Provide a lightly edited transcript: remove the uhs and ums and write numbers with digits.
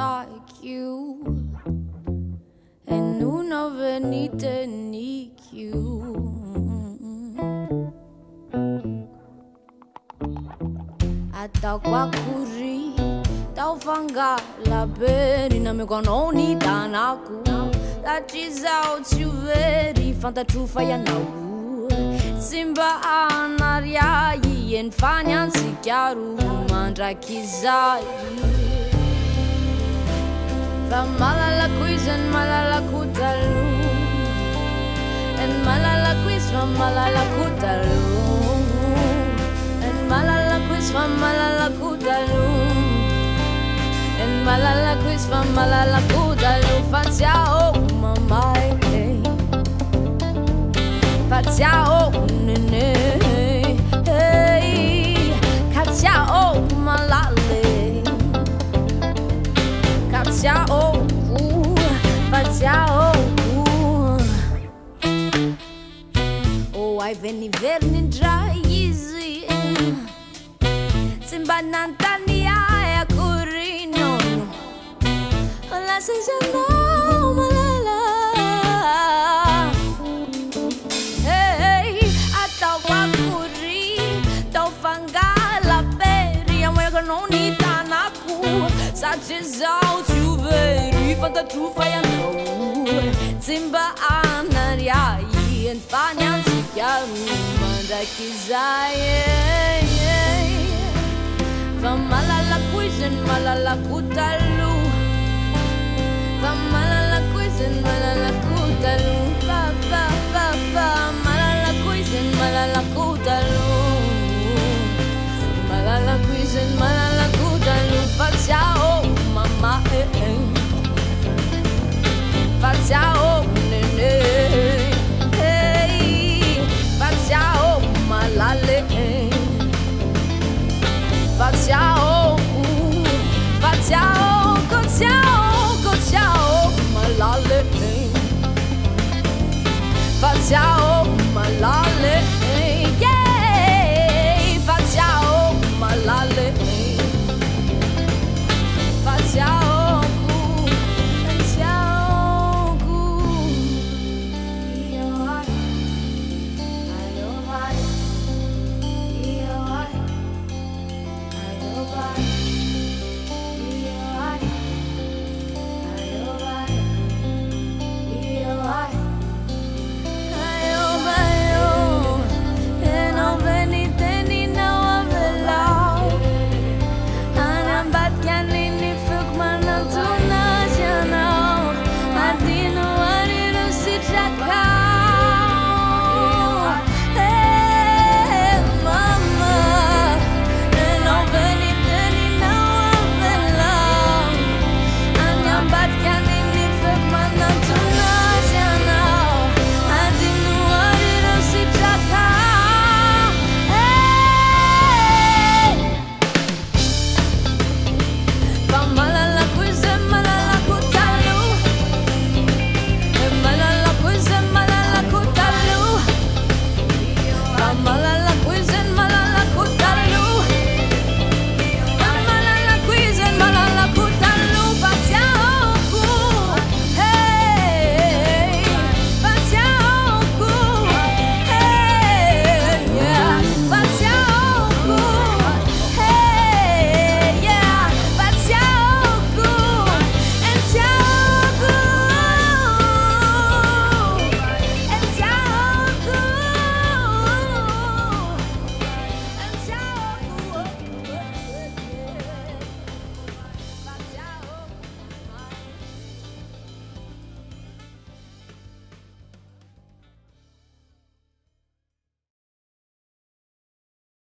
like you. E non venite ni you. Atau kwakuri, tau fanga la beri na me kononi tanaku. That is out you very fanta trufa ya nau. Simba anariai en fanyan si chiaru mandra kizai. Va Malalako Izy and Malalako Taloha. And Malalako Izy from Malalako Taloha. And Malalako Izy from Malalako Taloha. And Malalako Izy from Malalako Taloha. Fatiao mamai, fatiao nene, hey, katiao malale, katiao, fatiao. Oh, ai veni verni dry easy. Simba nantania e curino. La sejano malala. Hey, atau wakuri, tau fangala peri, amor que não ni tanaku. Such is out you very fanta trufa ya no. Simba anariai and fanyan si chiaru manda kizai. From Malalako Izy and Malalako Taloha.